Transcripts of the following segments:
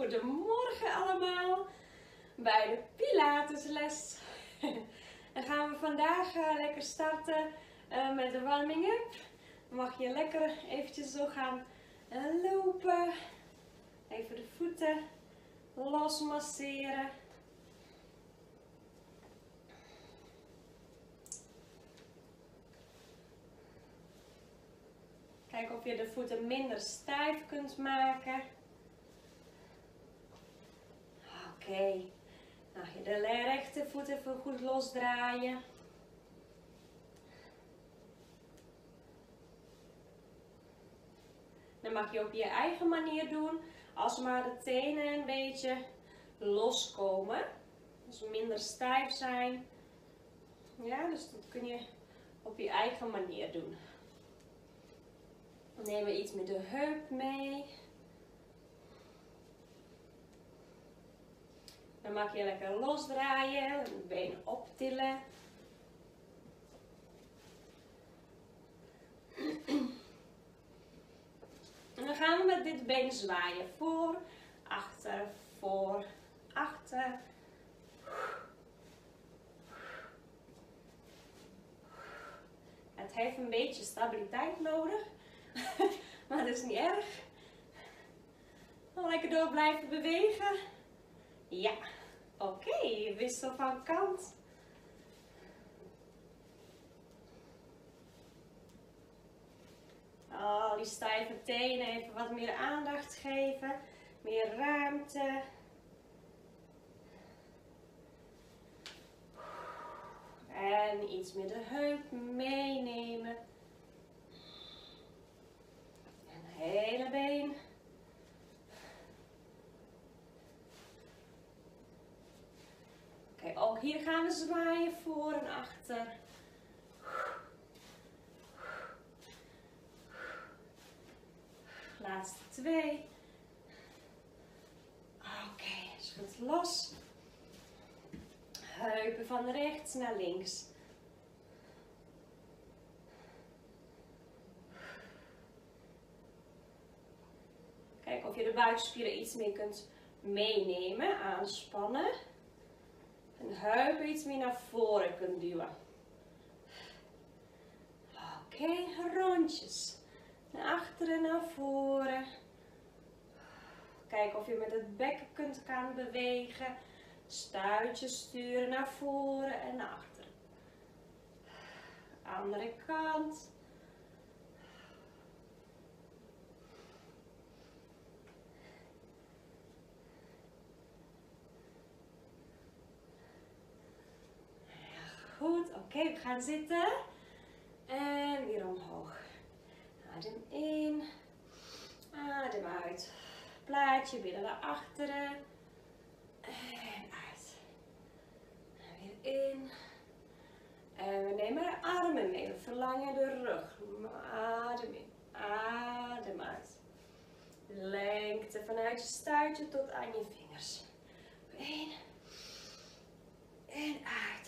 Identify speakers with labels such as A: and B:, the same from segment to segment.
A: Goedemorgen allemaal bij de Pilatesles. Dan gaan we vandaag lekker starten met de warming-up. Dan mag je lekker eventjes zo gaan lopen. Even de voeten los masseren. Kijk of je de voeten minder stijf kunt maken. Oké. Nou, de rechtervoet even goed losdraaien. Dan mag je op je eigen manier doen, als maar de tenen een beetje loskomen. Dus minder stijf zijn. Ja, dus dat kun je op je eigen manier doen. Dan nemen we iets met de heup mee. Dan mag je lekker losdraaien, de benen optillen. En dan gaan we met dit been zwaaien. Voor, achter. Het heeft een beetje stabiliteit nodig, maar dat is niet erg. Lekker door blijven bewegen. Ja, oké, wissel van kant. Al die stijve tenen even wat meer aandacht geven, meer ruimte. En iets met de heup meenemen. En het hele been. Oké, ook hier gaan we zwaaien voor en achter. Laatste 2. Oké, schud los. Heupen van rechts naar links. Kijk of je de buikspieren iets meer kunt meenemen, aanspannen. En de heupen iets meer naar voren kunt duwen. Oké, rondjes. Naar achteren, naar voren. Kijk of je met het bekken kunt gaan bewegen. Stuitjes sturen naar voren en naar achteren. Andere kant. Goed, oké, we gaan zitten. En weer omhoog. Adem in. Adem uit. Plaatje weer naar achteren. En uit. En weer in. En we nemen de armen mee. We verlangen de rug. Adem in. Adem uit. Lengte vanuit je stuitje tot aan je vingers. In. En uit.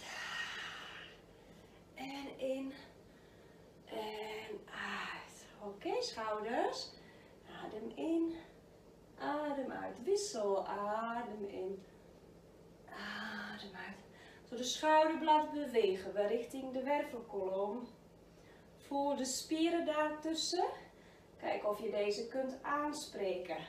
A: En in. En uit. Oké, schouders. Adem in. Adem uit. Wissel. Adem in. Adem uit. Zo de schouderblad bewegen we richting de wervelkolom. Voel de spieren daartussen. Kijk of je deze kunt aanspreken.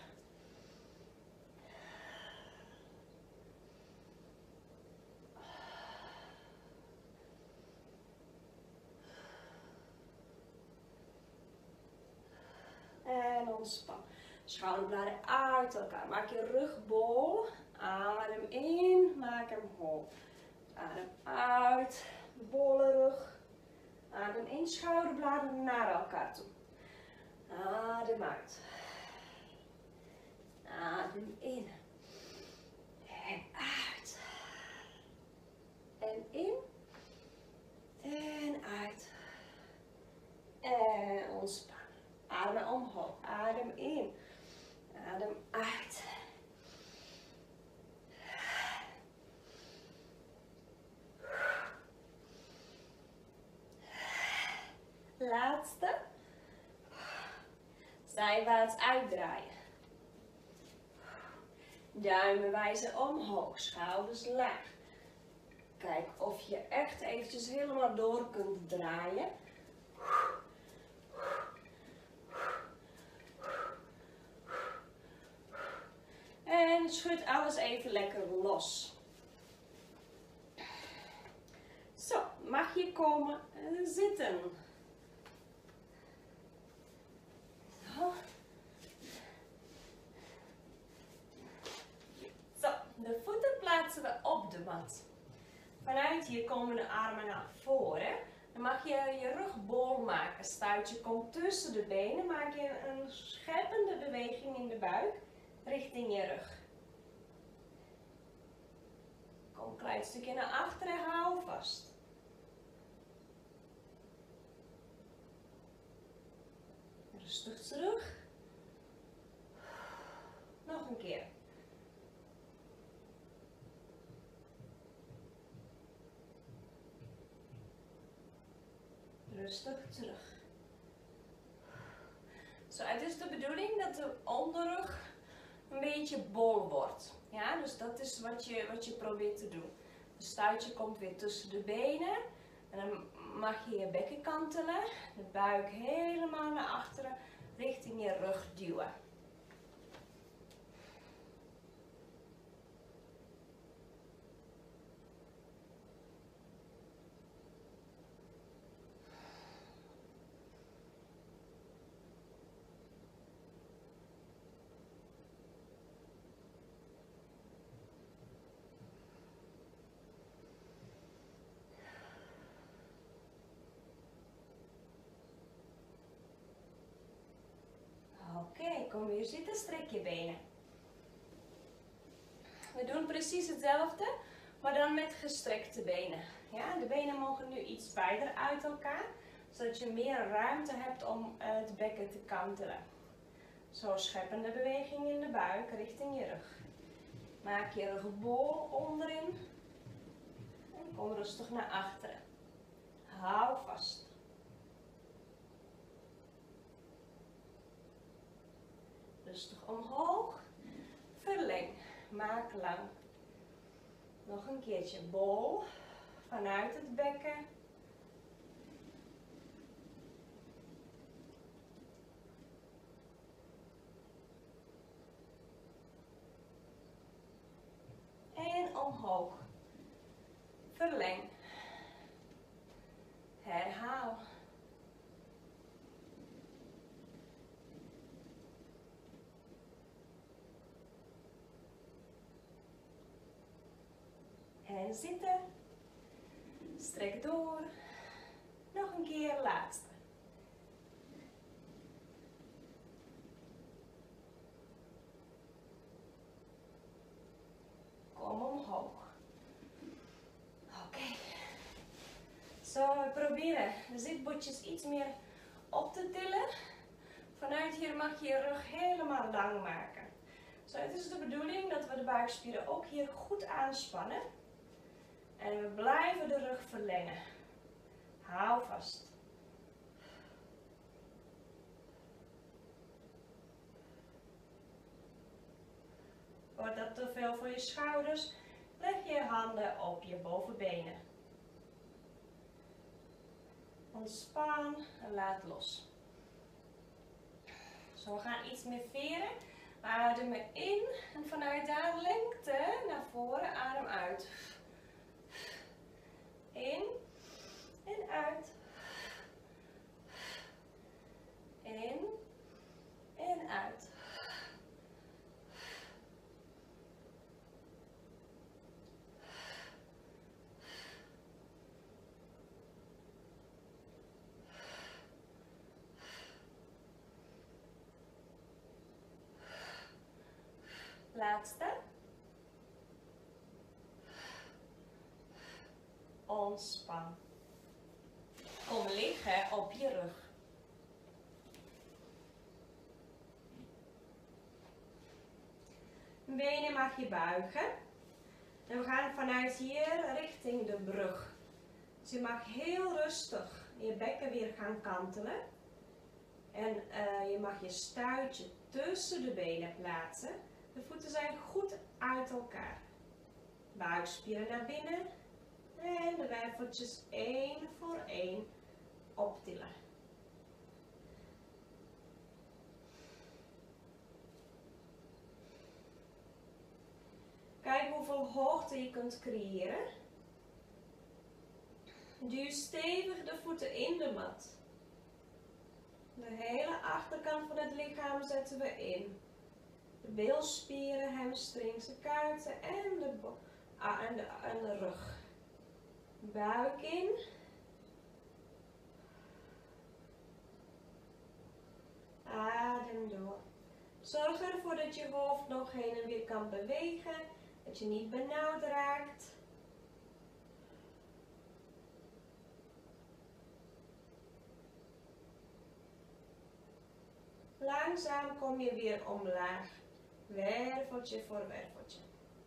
A: En ontspan. Schouderbladen uit elkaar. Maak je rug bol. Adem in. Maak hem hol. Adem uit. Bolle rug. Adem in. Schouderbladen naar elkaar toe. Adem uit. Adem in. En uit. En in. En uit. En ontspan. Adem omhoog. Adem in. Adem uit. Laatste. Zijwaarts uitdraaien. Duimen wijzen omhoog, schouders laag. Kijk of je echt eventjes helemaal door kunt draaien. En schud alles even lekker los. Zo, mag je komen zitten. Zo. Zo, de voeten plaatsen we op de mat. Vanuit hier komen de armen naar voren. Dan mag je je rug bol maken. Stuitje komt tussen de benen. Maak je een scheppende beweging in de buik richting je rug. Kom een klein stukje naar achteren, hou vast. Rustig terug. Nog een keer. Rustig terug. Zo, het is de bedoeling dat de onderrug een beetje bol wordt. Ja, dus dat is wat je probeert te doen. De stuitje komt weer tussen de benen. En dan mag je je bekken kantelen. De buik helemaal naar achteren richting je rug duwen. Oké, kom weer zitten, strek je benen. We doen precies hetzelfde, maar dan met gestrekte benen. Ja, de benen mogen nu iets wijder uit elkaar, zodat je meer ruimte hebt om het bekken te kantelen. Zo, scheppende beweging in de buik richting je rug. Maak je rug bol onderin en kom rustig naar achteren. Hou vast. Rustig omhoog. Verleng. Maak lang. Nog een keertje bol vanuit het bekken. En omhoog. Verleng. Herhaal. En zitten. Strek door. Nog een keer, laatste. Kom omhoog. Oké. Zo, we proberen de zitbotjes iets meer op te tillen. Vanuit hier mag je je rug helemaal lang maken. Zo, het is de bedoeling dat we de buikspieren ook hier goed aanspannen. En we blijven de rug verlengen. Hou vast. Wordt dat te veel voor je schouders? Leg je handen op je bovenbenen. Ontspan en laat los. Zo, we gaan iets meer veren. Adem in en vanuit daar lengte naar voren. Adem uit. In en uit. In en uit. Laatste. Ontspan. Kom liggen op je rug. Benen mag je buigen. En we gaan vanuit hier richting de brug. Dus je mag heel rustig je bekken weer gaan kantelen. En je mag je stuitje tussen de benen plaatsen. De voeten zijn goed uit elkaar. Buikspieren naar binnen. En de werveltjes één voor één optillen. Kijk hoeveel hoogte je kunt creëren. Duw stevig de voeten in de mat. De hele achterkant van het lichaam zetten we in. De bilspieren, hamstrings, de kuiten en de rug. Buik in. Adem door. Zorg ervoor dat je hoofd nog heen en weer kan bewegen. Dat je niet benauwd raakt. Langzaam kom je weer omlaag. Werveltje voor werveltje.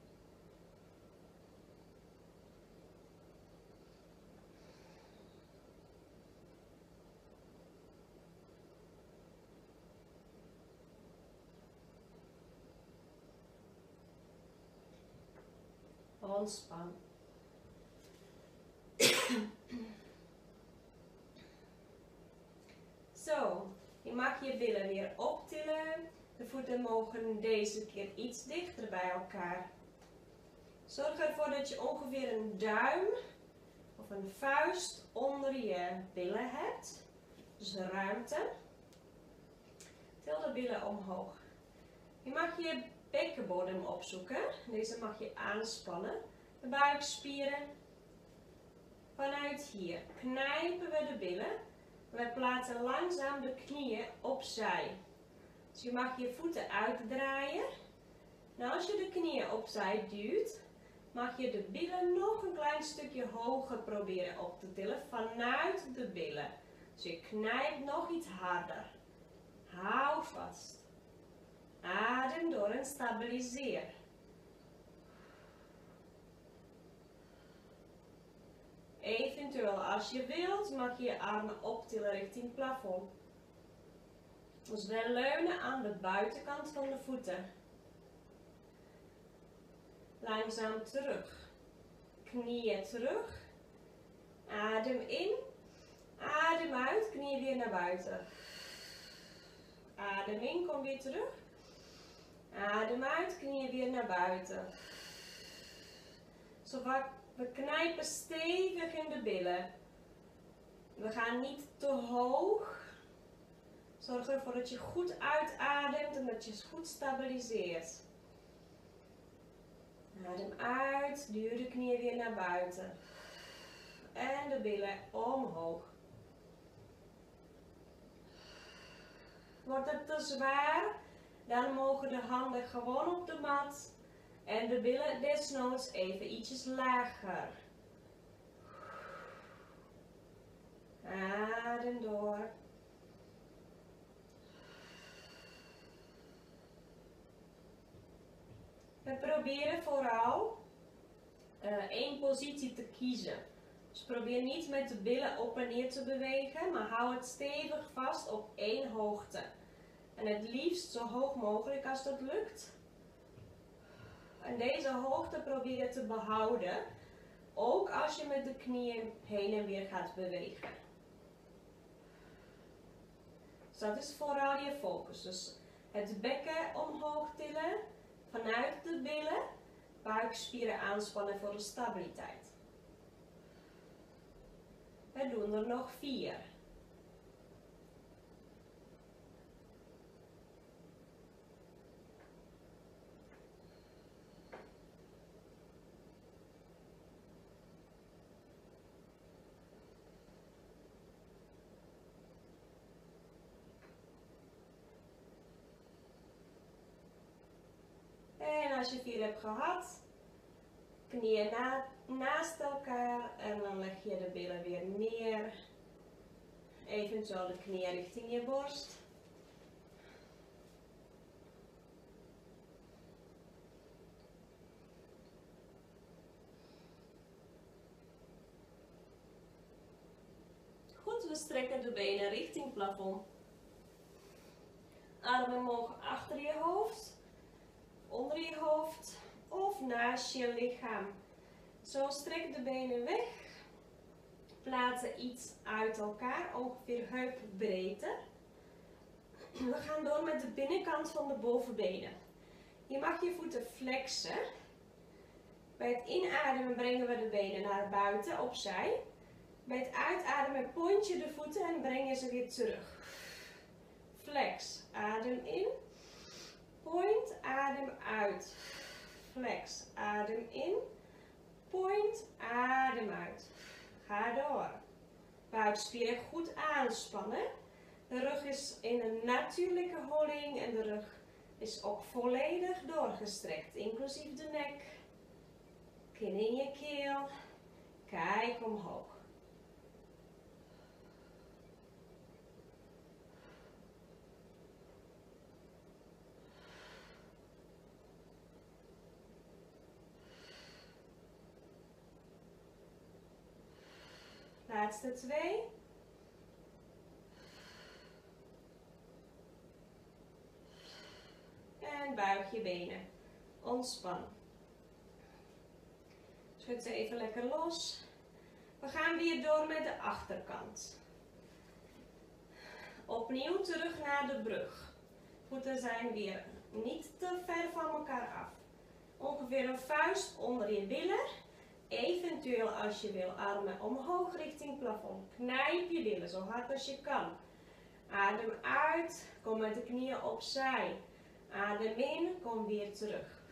A: Ontspan. Zo, je mag je billen weer optillen. De voeten mogen deze keer iets dichter bij elkaar. Zorg ervoor dat je ongeveer een duim of een vuist onder je billen hebt. Dus ruimte. Til de billen omhoog. Je mag je bekkenbodem opzoeken. Deze mag je aanspannen. De buikspieren. Vanuit hier knijpen we de billen. We plaatsen langzaam de knieën opzij. Dus je mag je voeten uitdraaien. Nou, als je de knieën opzij duwt, mag je de billen nog een klein stukje hoger proberen op te tillen vanuit de billen. Dus je knijpt nog iets harder. Hou vast. Adem door en stabiliseer. Eventueel als je wilt mag je je armen optillen richting het plafond. Dus we leunen aan de buitenkant van de voeten. Langzaam terug. Knieën terug. Adem in. Adem uit. Knieën weer naar buiten. Adem in. Kom weer terug. Adem uit. Knieën weer naar buiten. Zo we knijpen stevig in de billen. We gaan niet te hoog. Zorg ervoor dat je goed uitademt en dat je goed stabiliseert. Adem uit, duw de knieën weer naar buiten. En de billen omhoog. Wordt het te zwaar, dan mogen de handen gewoon op de mat. En de billen desnoods even ietsjes lager. Adem door. We proberen vooral één positie te kiezen. Dus probeer niet met de billen op en neer te bewegen, maar hou het stevig vast op één hoogte. En het liefst zo hoog mogelijk als dat lukt. En deze hoogte probeer je te behouden, ook als je met de knieën heen en weer gaat bewegen. Dus dat is vooral je focus. Dus het bekken omhoog tillen, vanuit de billen, buikspieren aanspannen voor de stabiliteit. We doen er nog 4. En als je 4 hebt gehad, knieën naast elkaar en dan leg je de billen weer neer. Eventueel de knieën richting je borst. Goed, we strekken de benen richting het plafond. Armen mogen achter je hoofd. onder je hoofd of naast je lichaam. Zo strek de benen weg. Plaatsen iets uit elkaar, ongeveer heupbreedte. We gaan door met de binnenkant van de bovenbenen. Je mag je voeten flexen. Bij het inademen brengen we de benen naar buiten, opzij. Bij het uitademen point je de voeten en breng je ze weer terug. Flex, adem in. Point, adem uit. Flex, adem in. Point, adem uit. Ga door. Buikspieren goed aanspannen. De rug is in een natuurlijke houding en de rug is ook volledig doorgestrekt, inclusief de nek. Kin in je keel. Kijk omhoog. Laatste 2. En buig je benen. Ontspan. Schud ze even lekker los. We gaan weer door met de achterkant. Opnieuw terug naar de brug. Voeten zijn weer niet te ver van elkaar af. Ongeveer een vuist onder je billen. Eventueel als je wil armen omhoog richting plafond. Knijp je billen zo hard als je kan. Adem uit. Kom met de knieën opzij. Adem in. Kom weer terug.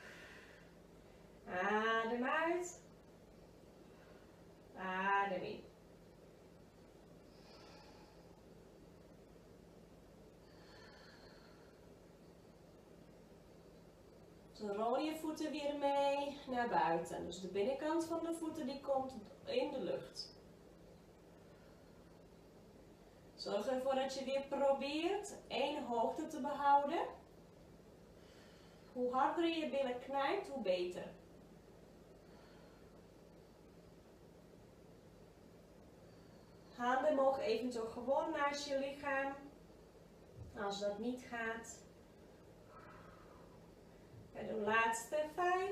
A: Adem uit. Adem in. Zo rol je voeten weer mee naar buiten. Dus de binnenkant van de voeten die komt in de lucht. Zorg ervoor dat je weer probeert één hoogte te behouden. Hoe harder je billen knijpt, hoe beter. Handen mogen eventueel gewoon naast je lichaam. Als dat niet gaat. Bij de laatste 5.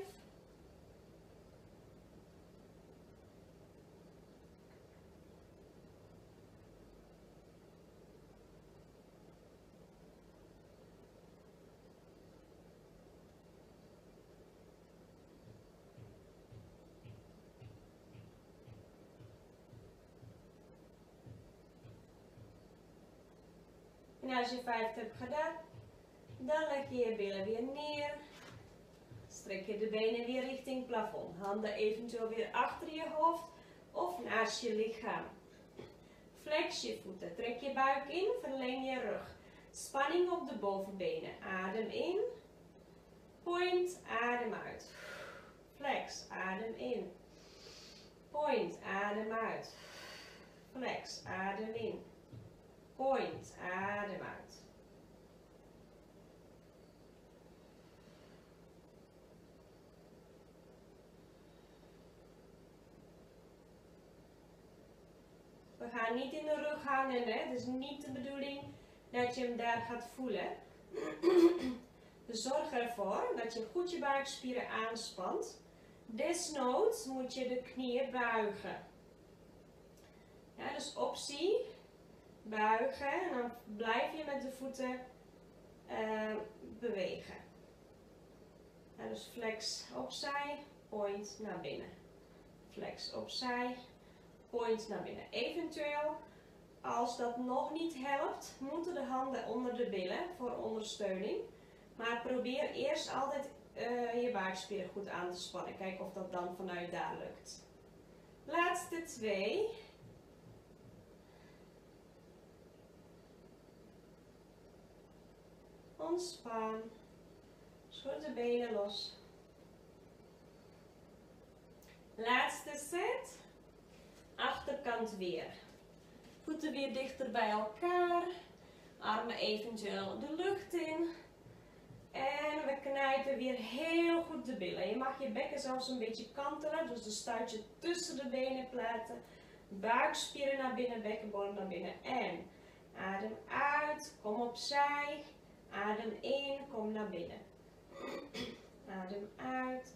A: En als je 5 hebt gedaan, dan leg je je billen weer neer. Strek je de benen weer richting plafond. Handen eventueel weer achter je hoofd of naast je lichaam. Flex je voeten. Trek je buik in, verleng je rug. Spanning op de bovenbenen. Adem in. Point, adem uit. Flex, adem in. Point, adem uit. Flex, adem in. Point, adem uit. We gaan niet in de rug hangen, hè? Het is niet de bedoeling dat je hem daar gaat voelen. Dus zorg ervoor dat je goed je buikspieren aanspant. Desnoods moet je de knieën buigen. Ja, dus optie, buigen en dan blijf je met de voeten bewegen. Ja, dus flex opzij, point naar binnen. Flex opzij, point naar binnen. Eventueel, als dat nog niet helpt, moeten de handen onder de billen voor ondersteuning. Maar probeer eerst altijd je buikspieren goed aan te spannen. Kijk of dat dan vanuit daar lukt. Laatste 2. Ontspan. Schud de benen los. Laatste set. Achterkant weer. Voeten weer dichter bij elkaar. Armen eventueel de lucht in. En we knijpen weer heel goed de billen. Je mag je bekken zelfs een beetje kantelen. Dus de stuitje tussen de benen plaatsen. Buikspieren naar binnen, bekkenbodem naar binnen. En adem uit. Kom opzij. Adem in. Kom naar binnen. Adem uit.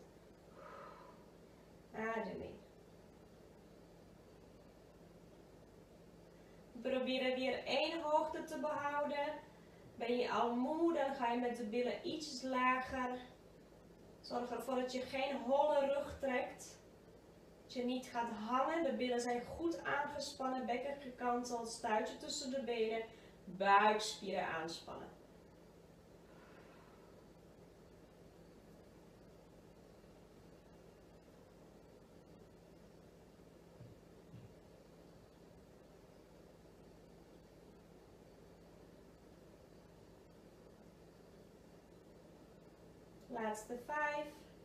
A: Adem in. Probeer weer één hoogte te behouden. Ben je al moe, dan ga je met de billen iets lager. Zorg ervoor dat je geen holle rug trekt. Dat je niet gaat hangen. De billen zijn goed aangespannen, bekken gekanteld, stuitje tussen de benen, buikspieren aanspannen. Laatste 5.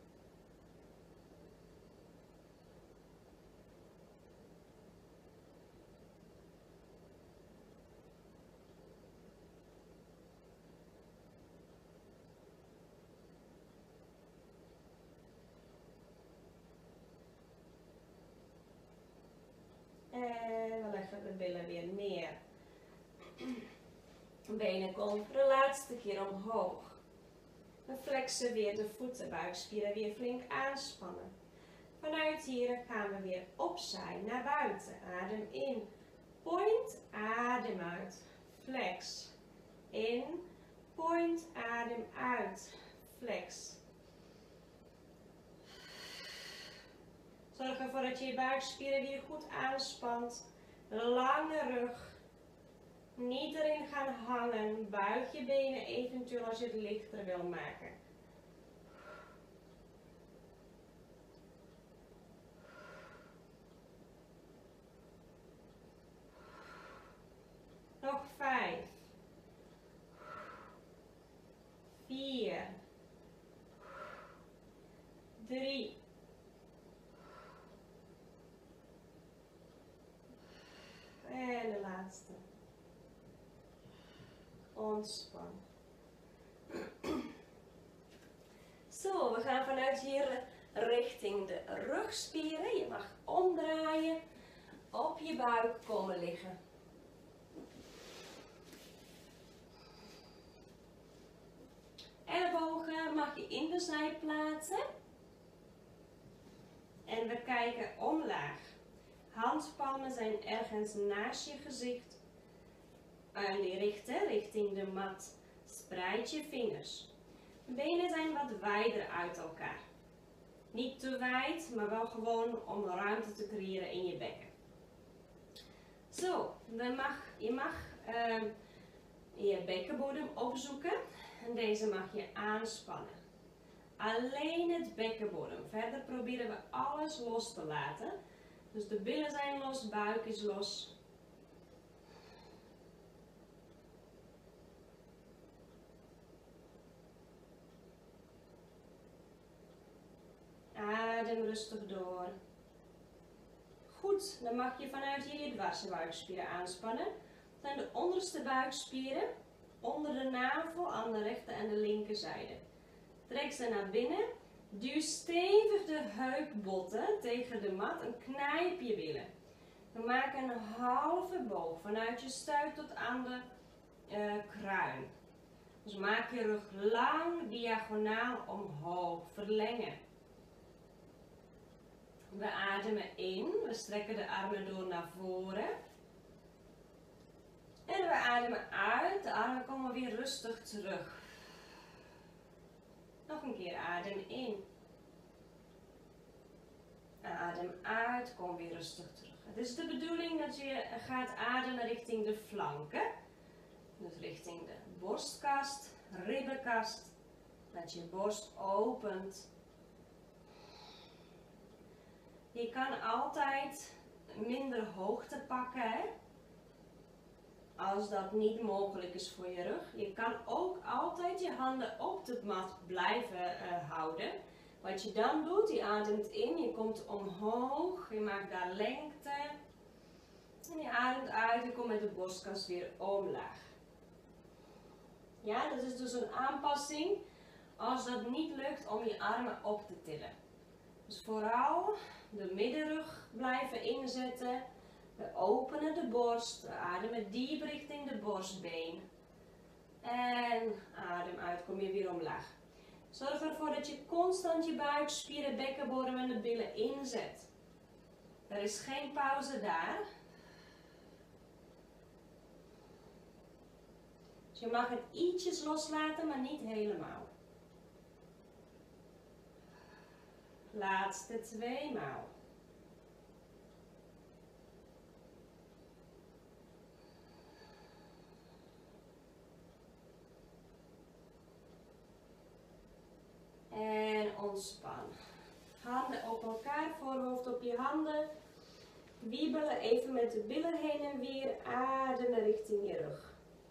A: En we leggen de billen weer neer. Benen komen voor de laatste keer omhoog. We flexen weer de voeten, buikspieren weer flink aanspannen. Vanuit hier gaan we weer opzij naar buiten. Adem in. Point, adem uit. Flex. In. Point, adem uit. Flex. Zorg ervoor dat je je buikspieren weer goed aanspant. Lange rug. Niet erin gaan hangen. Buig je benen eventueel als je het lichter wil maken. Nog 5. 4. 3. En de laatste. Ontspan. Zo, we gaan vanuit hier richting de rugspieren. Je mag omdraaien, op je buik komen liggen. Ellebogen mag je in de zij plaatsen. En we kijken omlaag. Handpalmen zijn ergens naast je gezicht. En die richten richting de mat. Spreid je vingers. De benen zijn wat wijder uit elkaar. Niet te wijd, maar wel gewoon om ruimte te creëren in je bekken. Zo, je mag je bekkenbodem opzoeken. En deze mag je aanspannen. Alleen het bekkenbodem. Verder proberen we alles los te laten. Dus de billen zijn los, buik is los. Adem rustig door. Goed, dan mag je vanuit hier je dwarse buikspieren aanspannen. Dat zijn de onderste buikspieren. Onder de navel aan de rechter en de linkerzijde. Trek ze naar binnen. Duw stevig de heupbotten tegen de mat en knijp je billen. We maken een halve boog vanuit je stuit tot aan de kruin. Dus maak je rug lang, diagonaal omhoog, verlengen. We ademen in, we strekken de armen door naar voren. En we ademen uit, de armen komen weer rustig terug. Nog een keer, adem in. Adem uit, kom weer rustig terug. Het is de bedoeling dat je gaat ademen richting de flanken. Dus richting de borstkast, ribbenkast. Dat je borst opent. Je kan altijd minder hoogte pakken, hè? Als dat niet mogelijk is voor je rug. Je kan ook altijd je handen op de mat blijven houden. Wat je dan doet, je ademt in, je komt omhoog, je maakt daar lengte. En je ademt uit, je komt met de borstkast weer omlaag. Ja, dat is dus een aanpassing als dat niet lukt om je armen op te tillen. Dus vooral de middenrug blijven inzetten. We openen de borst, we ademen diep richting de borstbeen. En adem uit, kom je weer omlaag. Zorg ervoor dat je constant je buikspieren, bekkenbodem en de billen inzet. Er is geen pauze daar. Dus je mag het ietsjes loslaten, maar niet helemaal. Laatste 2 maal. En ontspan. Handen op elkaar, voorhoofd op je handen. Wiebelen even met de billen heen en weer. Ademen richting je rug.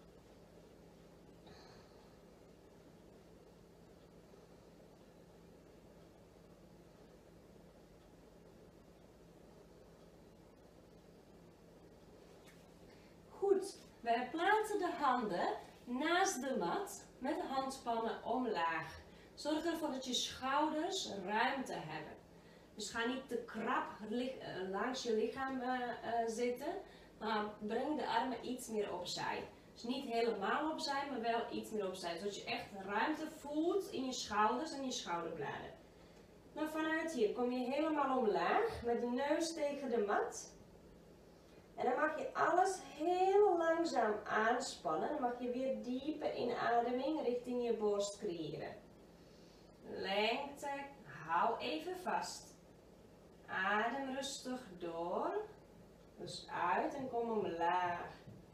A: Goed, wij plaatsen de handen naast de mat met de handspannen omlaag. Zorg ervoor dat je schouders ruimte hebben. Dus ga niet te krap langs je lichaam zitten, maar breng de armen iets meer opzij. Dus niet helemaal opzij, maar wel iets meer opzij. Zodat je echt ruimte voelt in je schouders en je schouderbladen. Nou, vanuit hier kom je helemaal omlaag met de neus tegen de mat. En dan mag je alles heel langzaam aanspannen. Dan mag je weer diepe inademing richting je borst creëren. Lengte, hou even vast. Adem rustig door. Dus uit en kom omlaag.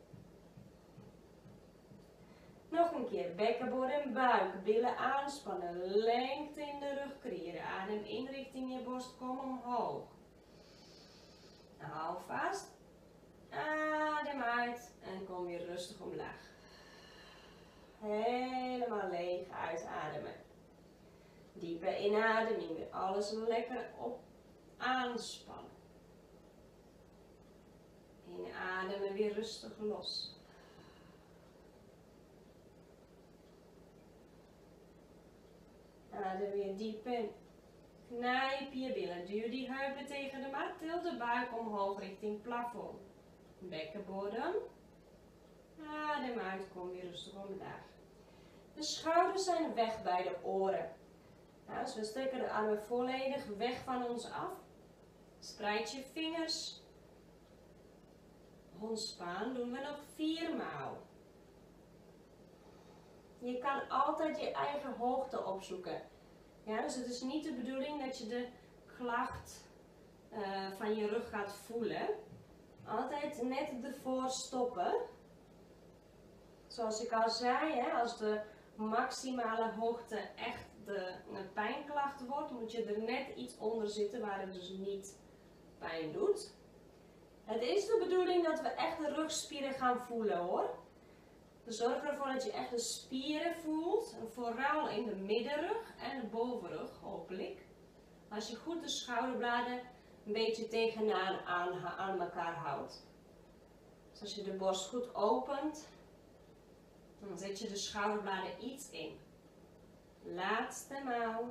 A: Nog een keer, bekkenbodem, buik, billen aanspannen. Lengte in de rug creëren. Adem in richting je borst, kom omhoog. Hou vast. Adem uit en kom weer rustig omlaag. Helemaal leeg uitademen. Diepe inademing, weer alles lekker op aanspannen. Inademen, weer rustig los. Adem weer diep in. Knijp je billen, duw die heupen tegen de mat, til de buik omhoog richting plafond. Bekkenbodem. Adem uit, kom weer rustig omlaag. De schouders zijn weg bij de oren. Nou, dus we strekken de armen volledig weg van ons af. Spreid je vingers. Ontspan doen we nog 4 maal. Je kan altijd je eigen hoogte opzoeken. Ja, dus het is niet de bedoeling dat je de klacht van je rug gaat voelen. Altijd net ervoor stoppen. Zoals ik al zei, hè, als de maximale hoogte echt een pijnklacht wordt, moet je er net iets onder zitten waar het dus niet pijn doet. Het is de bedoeling dat we echt de rugspieren gaan voelen, hoor. Dus zorg ervoor dat je echt de spieren voelt, en vooral in de middenrug en de bovenrug, hopelijk. Als je goed de schouderbladen een beetje tegenaan aan elkaar houdt. Dus als je de borst goed opent, dan zet je de schouderbladen iets in. Laatste maal.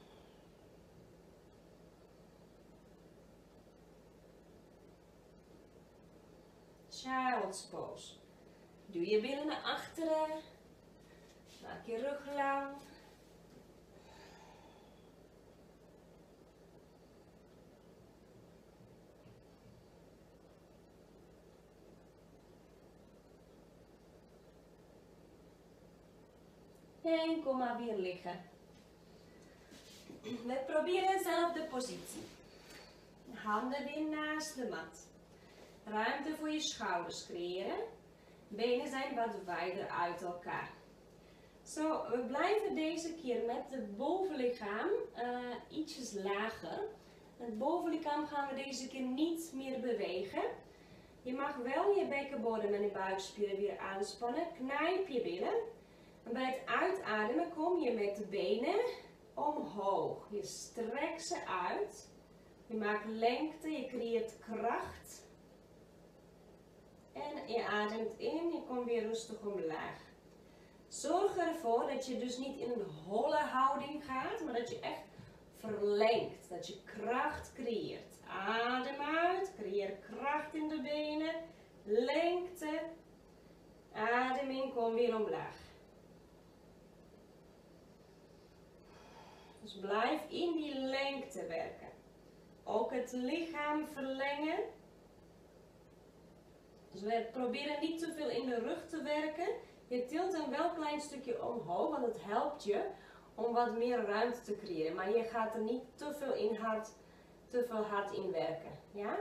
A: Child's pose. Doe je billen naar achteren. Maak je rug lang. En kom maar weer liggen. We proberen dezelfde positie. Handen weer naast de mat. Ruimte voor je schouders creëren. Benen zijn wat wijder uit elkaar. Zo, we blijven deze keer met het bovenlichaam ietsjes lager. Het bovenlichaam gaan we deze keer niet meer bewegen. Je mag wel je bekkenbodem en je buikspieren weer aanspannen. Knijp je billen. En bij het uitademen kom je met de benen omhoog. Je strekt ze uit. Je maakt lengte, je creëert kracht. En je ademt in, je komt weer rustig omlaag. Zorg ervoor dat je dus niet in een holle houding gaat, maar dat je echt verlengt. Dat je kracht creëert. Adem uit, creëer kracht in de benen. Lengte. Adem in, kom weer omlaag. Dus blijf in die lengte werken. Ook het lichaam verlengen. Dus we proberen niet te veel in de rug te werken. Je tilt hem wel een klein stukje omhoog, want het helpt je om wat meer ruimte te creëren. Maar je gaat er niet te veel hard in werken. Ja?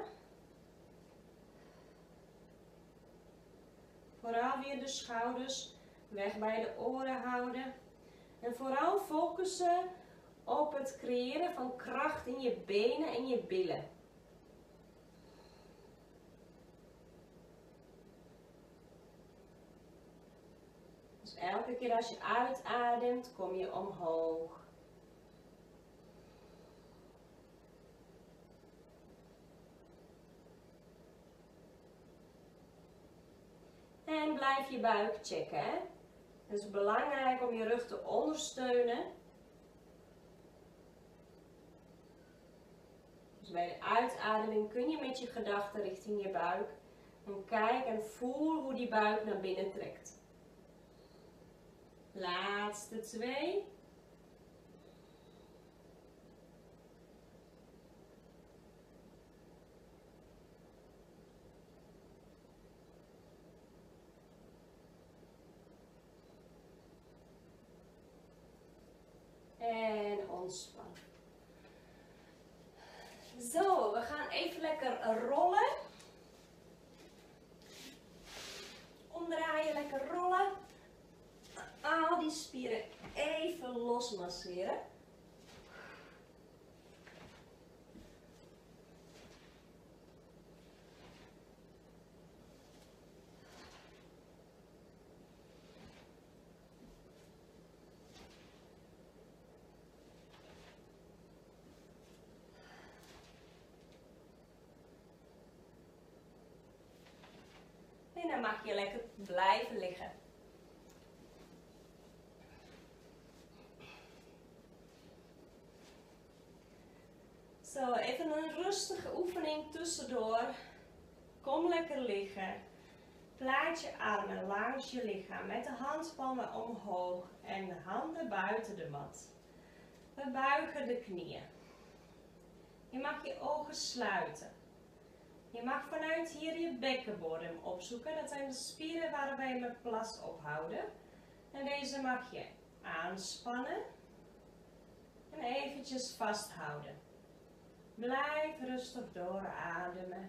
A: Vooral weer de schouders weg bij de oren houden. En vooral focussen op het creëren van kracht in je benen en je billen. Dus elke keer als je uitademt, kom je omhoog. En blijf je buik checken. Hè? Het is belangrijk om je rug te ondersteunen. Dus bij de uitademing kun je met je gedachten richting je buik. En kijk en voel hoe die buik naar binnen trekt. Laatste 2. En ontspan. Zo, we gaan even lekker rollen. Omdraaien, lekker rollen. Al die spieren even los masseren. En dan mag je lekker blijven liggen. Zo, even een rustige oefening tussendoor. Kom lekker liggen. Plaat je armen langs je lichaam met de handpalmen omhoog en de handen buiten de mat. We buigen de knieën. Je mag je ogen sluiten. Je mag vanuit hier je bekkenbodem opzoeken. Dat zijn de spieren waar wij met plast ophouden. En deze mag je aanspannen en eventjes vasthouden. Blijf rustig doorademen.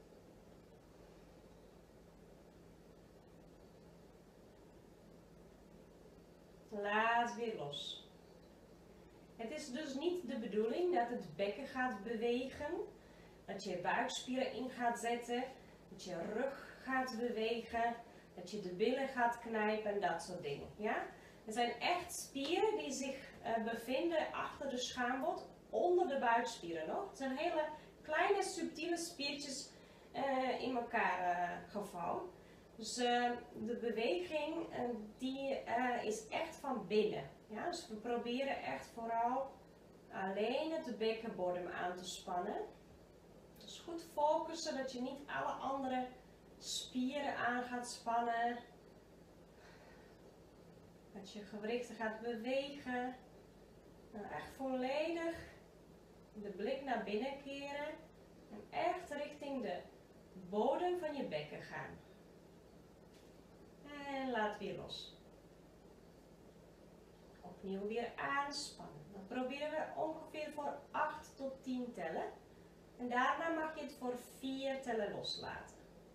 A: Laat weer los. Het is dus niet de bedoeling dat het bekken gaat bewegen. Dat je buikspieren in gaat zetten. Dat je rug gaat bewegen. Dat je de billen gaat knijpen en dat soort dingen. Ja? Er zijn echt spieren die zich bevinden achter de schaambod. Onder de buikspieren nog. Het zijn hele kleine subtiele spiertjes in elkaar gevouwen. Dus de beweging die is echt van binnen. Ja? Dus we proberen echt vooral alleen het bekkenbodem aan te spannen. Dus goed focussen dat je niet alle andere spieren aan gaat spannen. Dat je gewrichten gaat bewegen. Nou, echt volledig de blik naar binnen keren. En echt richting de bodem van je bekken gaan. En laat weer los. Opnieuw weer aanspannen. Dan proberen we ongeveer voor 8 tot 10 tellen. En daarna mag je het voor 4 tellen loslaten.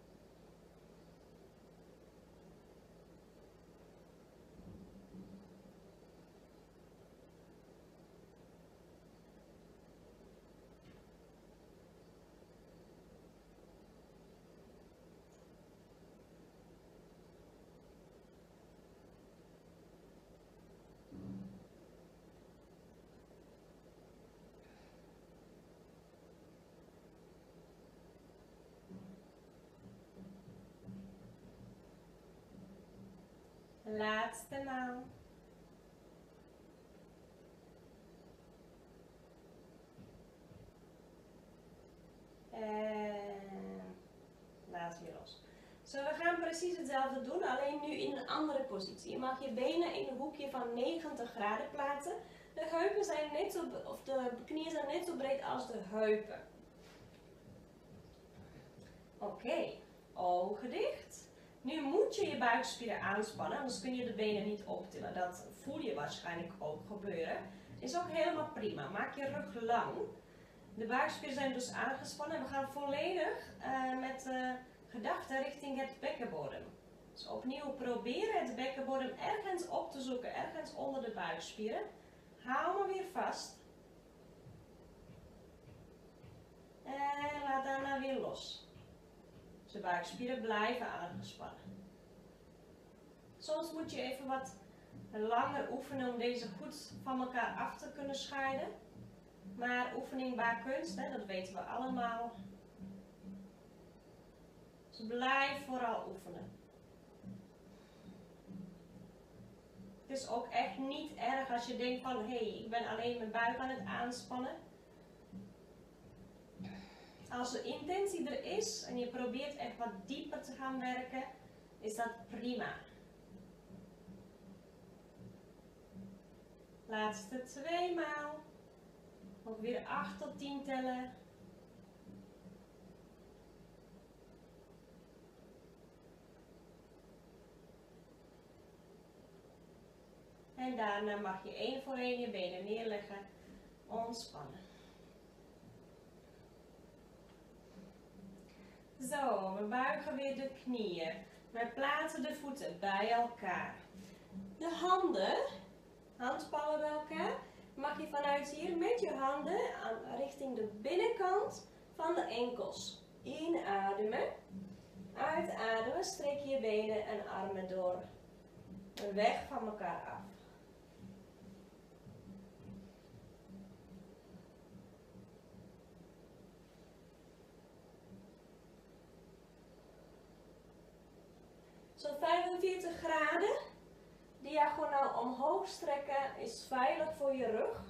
A: Laatste maal. En laat weer los. Zo, we gaan precies hetzelfde doen, alleen nu in een andere positie. Je mag je benen in een hoekje van 90 graden plaatsen. De De heupen zijn net zo, of de knieën zijn net zo breed als de heupen. Oké, ogen dicht. Nu moet je je buikspieren aanspannen, anders kun je de benen niet optillen. Dat voel je waarschijnlijk ook gebeuren. Is ook helemaal prima. Maak je rug lang. De buikspieren zijn dus aangespannen en we gaan volledig met gedachten richting het bekkenbodem. Dus opnieuw proberen het bekkenbodem ergens op te zoeken, ergens onder de buikspieren. Hou me weer vast. En laat daarna weer los. De buikspieren blijven aangespannen. Soms moet je even wat langer oefenen om deze goed van elkaar af te kunnen scheiden. Maar oefening baart kunst, hè, dat weten we allemaal. Dus blijf vooral oefenen. Het is ook echt niet erg als je denkt van, hé, ik ben alleen mijn buik aan het aanspannen. Als de intentie er is en je probeert echt wat dieper te gaan werken, is dat prima. Laatste 2 maal. Ook weer 8 tot 10 tellen. En daarna mag je 1 voor 1 je benen neerleggen. Ontspannen. Zo, we buigen weer de knieën. We plaatsen de voeten bij elkaar. De handen, handpalmen bij elkaar, mag je vanuit hier met je handen richting de binnenkant van de enkels. Inademen. Uitademen, strek je benen en armen door. En weg van elkaar af. Zo'n 45 graden, diagonaal omhoog strekken, is veilig voor je rug.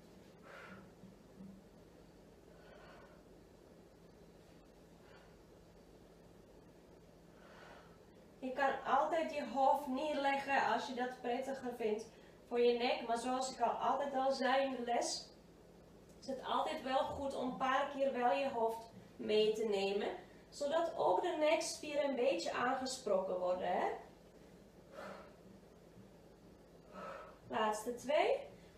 A: Je kan altijd je hoofd neerleggen als je dat prettiger vindt voor je nek. Maar zoals ik altijd al zei in de les, is het altijd wel goed om een paar keer wel je hoofd mee te nemen. Zodat ook de nekspieren een beetje aangesproken worden. Hè? Laatste 2.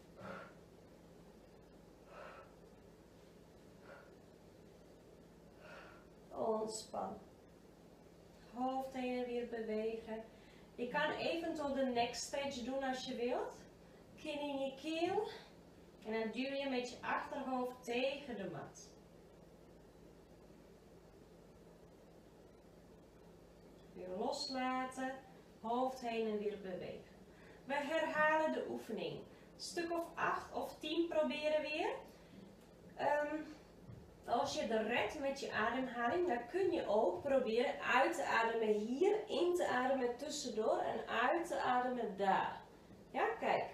A: Ontspan. Hoofd heen en weer bewegen. Je kan eventueel de neck stretch doen als je wilt. Kin in je keel. En dan duw je met je achterhoofd tegen de mat. Weer loslaten. Hoofd heen en weer bewegen. We herhalen de oefening. Stuk of 8 of 10 proberen weer. Als je het redt met je ademhaling, dan kun je ook proberen uit te ademen hier, in te ademen tussendoor en uit te ademen daar. Ja, kijk.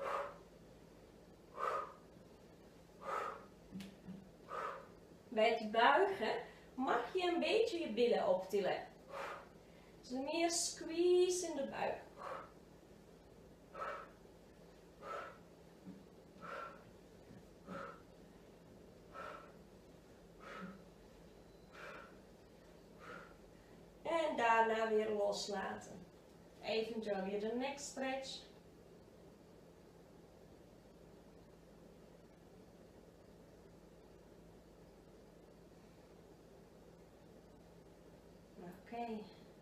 A: Bij het buigen mag je een beetje je billen optillen. Dus meer squeeze in de buik. En daarna weer loslaten. Eventueel weer de neck stretch. Oké.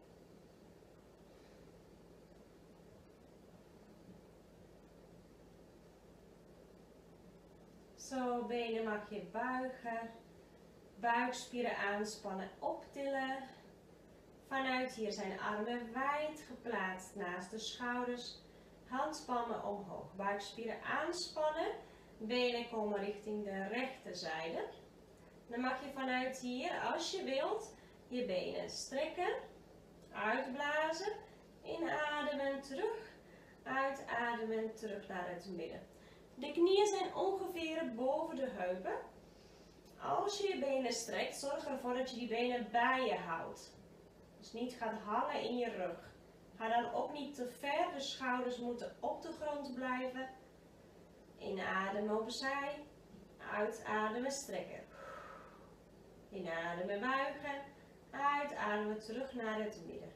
A: Zo, benen mag je buigen. Buikspieren aanspannen, optillen. Vanuit hier zijn armen wijd geplaatst naast de schouders. Handpalmen omhoog. Buikspieren aanspannen. Benen komen richting de rechterzijde. Dan mag je vanuit hier, als je wilt, je benen strekken. Uitblazen. Inademen terug. Uitademen terug naar het midden. De knieën zijn ongeveer boven de heupen. Als je je benen strekt, zorg ervoor dat je die benen bij je houdt. Dus niet gaat hangen in je rug. Ga dan ook niet te ver, de schouders moeten op de grond blijven. Inademen opzij. Uitademen, strekken. Inademen, buigen. Uitademen, terug naar het midden.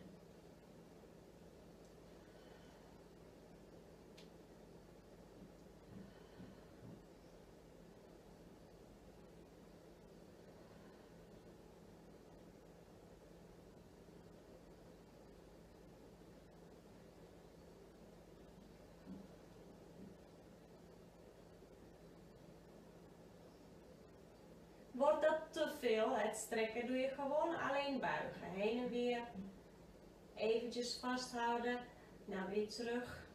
A: Wordt dat te veel, het strekken, doe je gewoon alleen buigen. Heen en weer. Eventjes vasthouden. Nou, weer terug.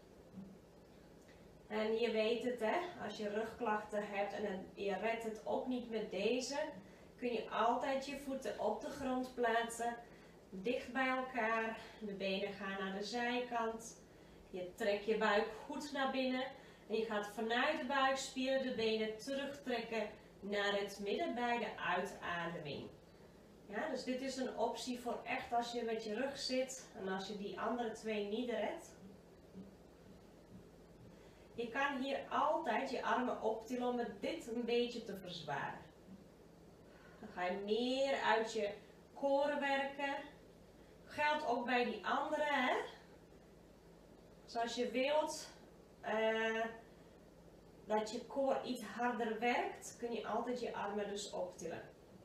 A: En je weet het, hè, als je rugklachten hebt en je redt het ook niet met deze, kun je altijd je voeten op de grond plaatsen. Dicht bij elkaar. De benen gaan naar de zijkant. Je trekt je buik goed naar binnen. En je gaat vanuit de buikspieren de benen terugtrekken naar het midden bij de uitademing. Ja, dus dit is een optie voor echt als je met je rug zit en als je die andere twee niet redt. Je kan hier altijd je armen optillen om dit een beetje te verzwaren. Dan ga je meer uit je koren werken. Geldt ook bij die andere, hè. Zoals je wilt dat je core iets harder werkt, kun je altijd je armen dus optillen.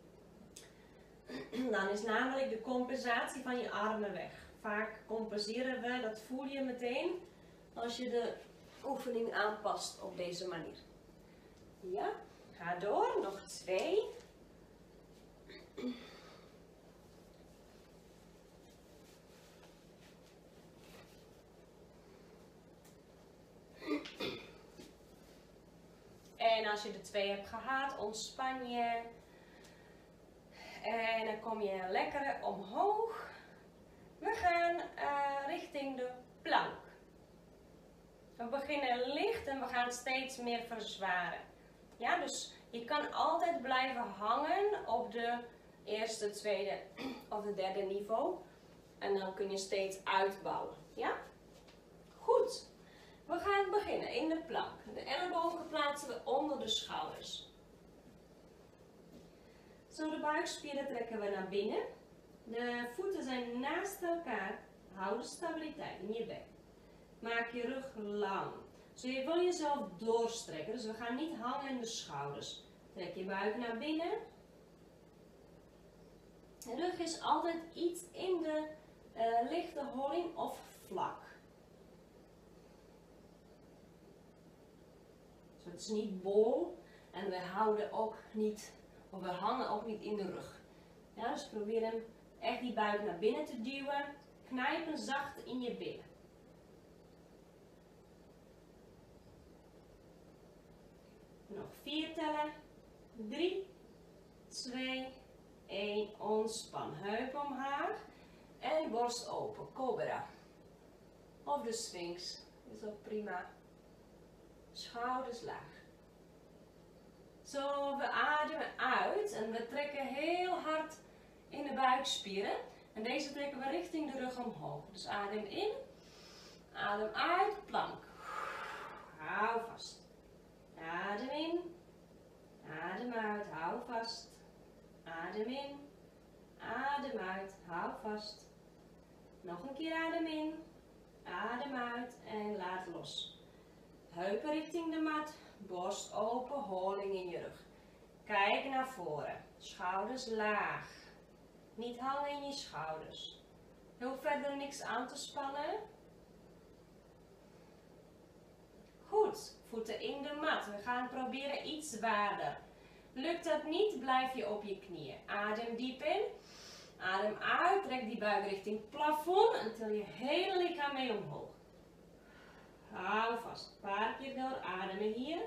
A: Dan is namelijk de compensatie van je armen weg. Vaak compenseren we, dat voel je meteen, als je de oefening aanpast op deze manier. Ja, ga door, nog 2. En als je de 2 hebt gehad, ontspan je. En dan kom je lekker omhoog. We gaan richting de plank. We beginnen licht en we gaan steeds meer verzwaren. Ja, dus je kan altijd blijven hangen op de eerste, tweede of de derde niveau. En dan kun je steeds uitbouwen. Ja? Goed. We gaan beginnen in de plank. De ellebogen plaatsen we onder de schouders. Zo, de buikspieren trekken we naar binnen. De voeten zijn naast elkaar. Hou de stabiliteit in je bek. Maak je rug lang. Zo, je wil jezelf doorstrekken. Dus we gaan niet hangen in de schouders. Trek je buik naar binnen. De rug is altijd iets in de lichte holling of vlak. Zo, het is niet bol. En we houden ook niet, of we hangen ook niet in de rug. Ja, dus probeer hem echt die buik naar binnen te duwen. Knijp hem zacht in je billen. Nog 4 tellen. 3, 2, 1. Ontspan. Heup omlaag. En borst open. Cobra. Of de Sphinx. Is ook prima. Schouders laag. Zo, we ademen uit. En we trekken heel hard in de buikspieren. En deze trekken we richting de rug omhoog. Dus adem in. Adem uit. Plank. Hou vast. Adem in, adem uit, hou vast. Adem in, adem uit, hou vast. Nog een keer adem in, adem uit en laat los. Heupen richting de mat, borst open, holing in je rug. Kijk naar voren, schouders laag. Niet hangen in je schouders. Je hoeft verder niks aan te spannen. Goed, voeten in de mat. We gaan proberen iets zwaarder. Lukt dat niet, blijf je op je knieën. Adem diep in. Adem uit. Trek die buik richting plafond en til je hele lichaam mee omhoog. Hou vast. Een paar keer door. Ademen hier.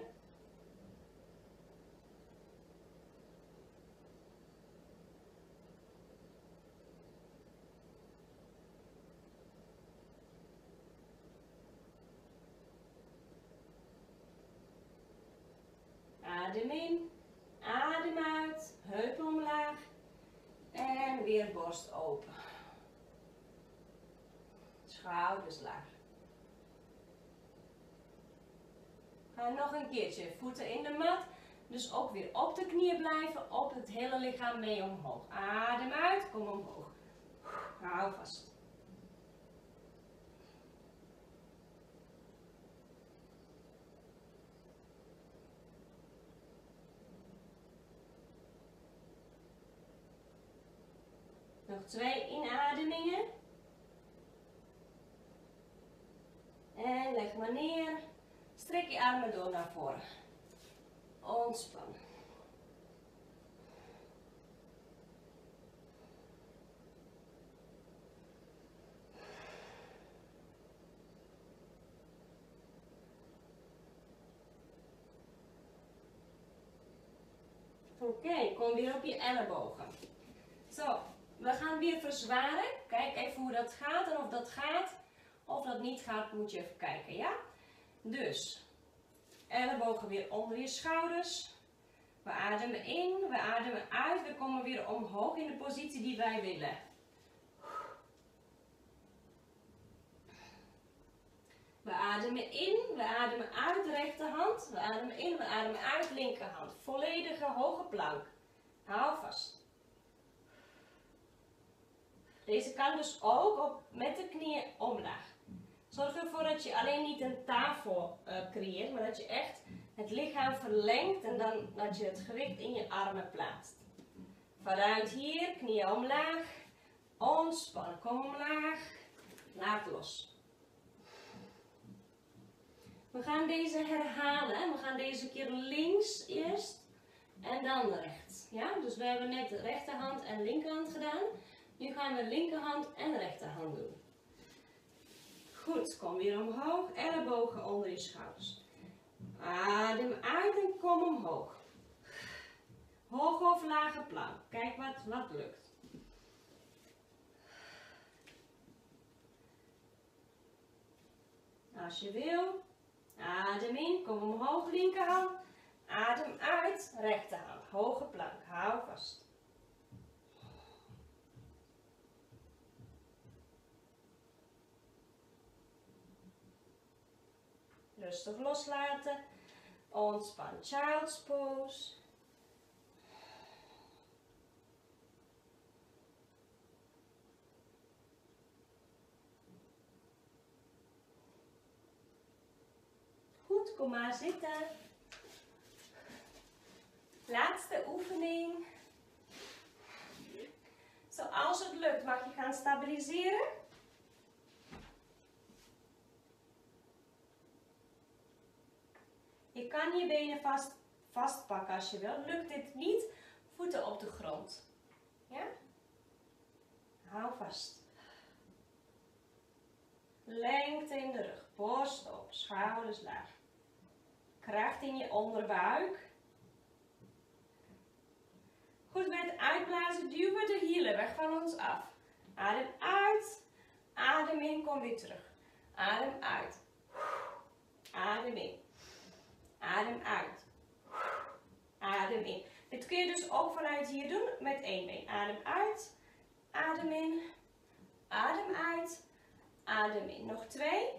A: Adem in, adem uit, heupen omlaag en weer borst open. Schouders laag. Ga nog een keertje. Voeten in de mat. Dus ook weer op de knieën blijven. Op het hele lichaam mee omhoog. Adem uit. Kom omhoog. Hou vast. Nog 2 inademingen. En leg maar neer. Strek je armen door naar voren. Ontspan. Oké, kom weer op je ellebogen. Zo, we gaan weer verzwaren. Kijk even hoe dat gaat en of dat gaat. Of dat niet gaat, moet je even kijken, ja? Dus, ellebogen weer onder je schouders. We ademen in, we ademen uit. We komen weer omhoog in de positie die wij willen. We ademen in, we ademen uit, rechterhand. We ademen in, we ademen uit, linkerhand. Volledige hoge plank. Hou vast. Deze kan dus ook met de knieën omlaag. Zorg ervoor dat je alleen niet een tafel creëert, maar dat je echt het lichaam verlengt en dan dat je het gewicht in je armen plaatst. Vanuit hier, knieën omlaag. Ontspannen, kom omlaag. Laat los. We gaan deze herhalen. We gaan deze keer links eerst en dan rechts. Ja? Dus we hebben net de rechterhand en linkerhand gedaan. Nu gaan we linkerhand en rechterhand doen. Goed, kom weer omhoog. Ellebogen onder je schouders. Adem uit en kom omhoog. Hoge of lage plank. Kijk wat lukt. Als je wil. Adem in, kom omhoog, linkerhand. Adem uit, rechterhand. Hoge plank, hou vast. Rustig loslaten. Ontspan, child's pose. Goed, kom maar zitten. Laatste oefening. Zoals het lukt mag je gaan stabiliseren. Je kan je benen vastpakken als je wil. Lukt dit niet, voeten op de grond. Ja? Hou vast. Lengte in de rug, borst op, schouders laag. Kracht in je onderbuik. Goed, met het uitblazen duwen we de hielen weg van ons af. Adem uit. Adem in, kom weer terug. Adem uit. Adem in. Adem uit. Adem in. Dit kun je dus ook vanuit hier doen met 1 been. Adem uit. Adem in. Adem uit. Adem in. Nog 2.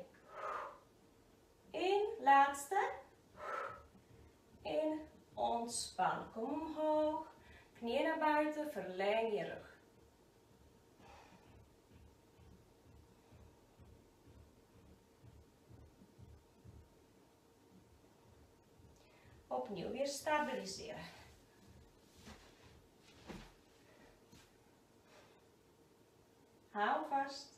A: In. Laatste. In. Ontspan. Kom omhoog. Knieën naar buiten. Verleng je rug. Opnieuw weer stabiliseren. Hou vast.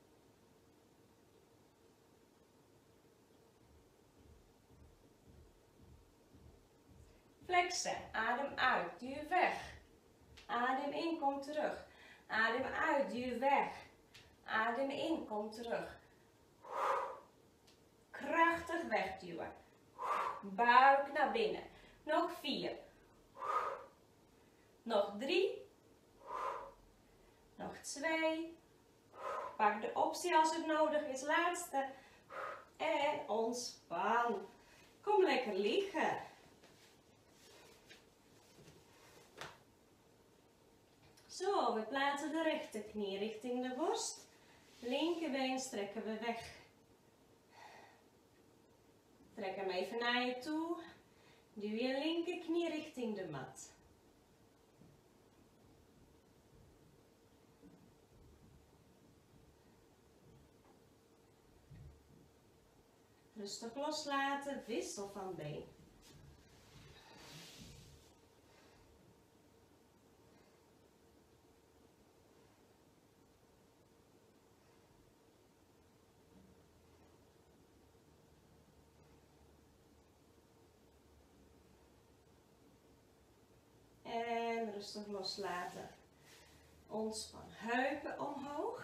A: Flexen. Adem uit. Duw weg. Adem in. Kom terug. Adem uit. Duw weg. Adem in. Kom terug. Krachtig wegduwen. Buik naar binnen. Nog 4. Nog 3. Nog 2. Pak de optie als het nodig is. Laatste. En ontspan. Kom lekker liggen. Zo, we plaatsen de rechterknie richting de borst. Linkerbeen strekken we weg. Trek hem even naar je toe. Duw je linkerknie richting de mat. Rustig loslaten, wissel van been. En rustig loslaten. Ontspan. Heupen omhoog.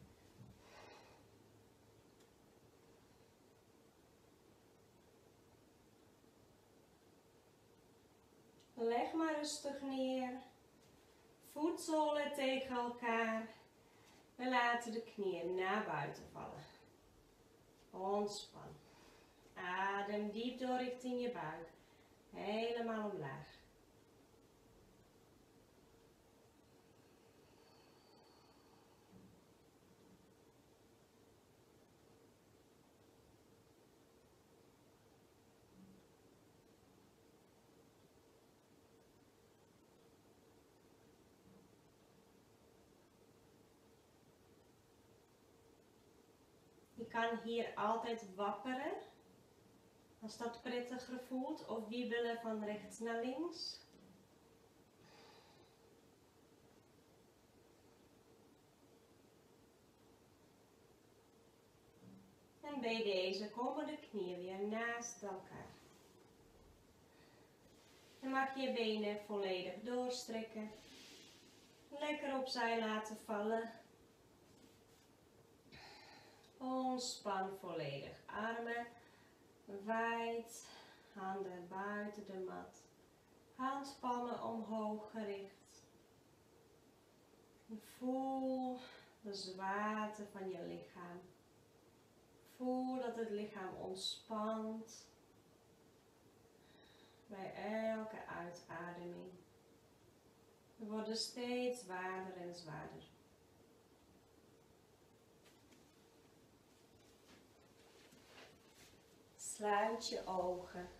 A: Leg maar rustig neer. Voetzolen tegen elkaar. We laten de knieën naar buiten vallen. Ontspan. Adem diep door richting je buik. Helemaal omlaag. Je kan hier altijd wapperen, als dat prettiger voelt, of wiebelen van rechts naar links. En bij deze komen de knieën weer naast elkaar. Dan mag je je benen volledig doorstrekken. Lekker opzij laten vallen. Ontspan volledig. Armen wijd. Handen buiten de mat. Handpalmen omhoog gericht. Voel de zwaarte van je lichaam. Voel dat het lichaam ontspant bij elke uitademing. We worden steeds zwaarder en zwaarder. Sluit je ogen.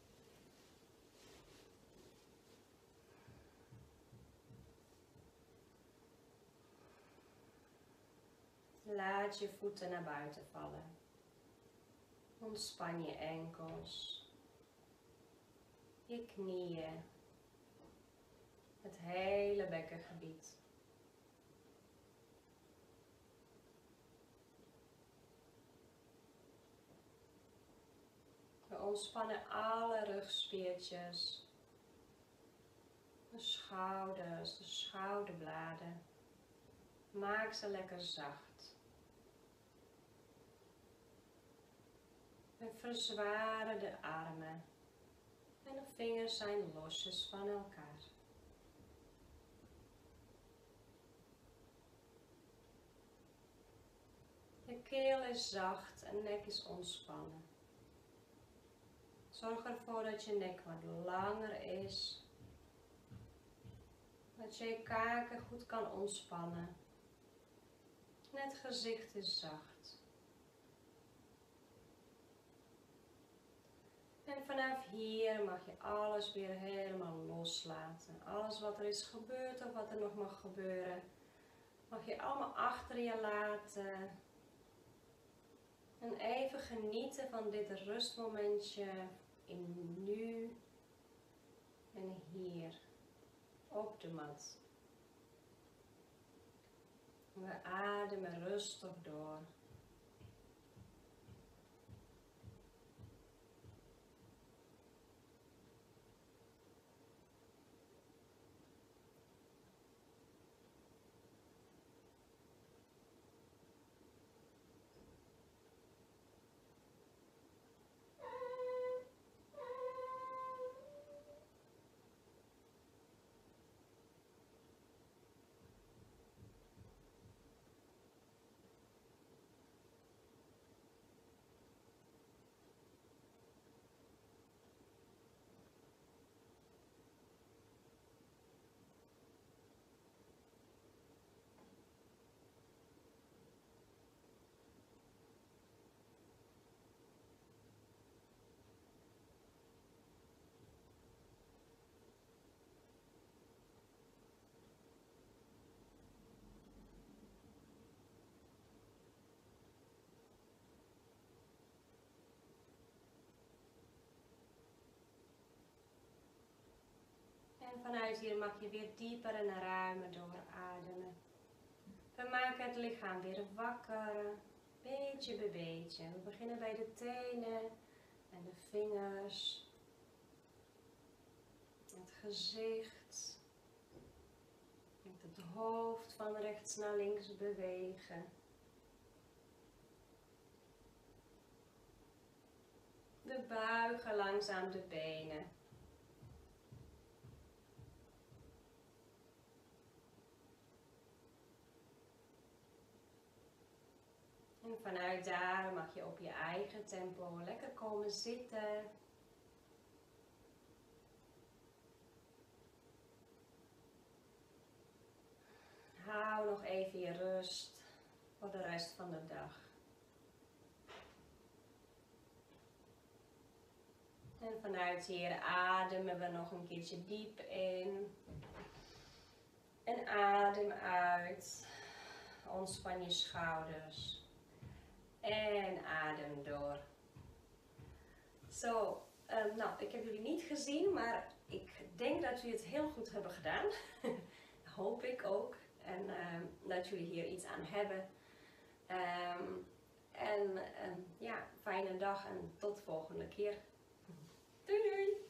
A: Laat je voeten naar buiten vallen. Ontspan je enkels, je knieën, het hele bekkengebied. We ontspannen alle rugspiertjes, de schouders, de schouderbladen. Maak ze lekker zacht. We verzwaren de armen en de vingers zijn losjes van elkaar. De keel is zacht en nek is ontspannen. Zorg ervoor dat je nek wat langer is. Dat je je kaken goed kan ontspannen. En het gezicht is zacht. En vanaf hier mag je alles weer helemaal loslaten. Alles wat er is gebeurd of wat er nog mag gebeuren, mag je allemaal achter je laten. En even genieten van dit rustmomentje in nu en hier op de mat. We ademen rustig door. vanuit hier mag je weer dieper en ruimer doorademen. We maken het lichaam weer wakker, beetje bij beetje. We beginnen bij de tenen en de vingers, het gezicht, met het hoofd van rechts naar links bewegen. We buigen langzaam de benen. En vanuit daar mag je op je eigen tempo lekker komen zitten. Hou nog even je rust voor de rest van de dag. En vanuit hier ademen we nog een keertje diep in. En adem uit. Ontspan je schouders. En adem door. Zo, nou, ik heb jullie niet gezien, maar ik denk dat jullie het heel goed hebben gedaan. Hoop ik ook. En dat jullie hier iets aan hebben. Ja, fijne dag en tot de volgende keer. Doei doei!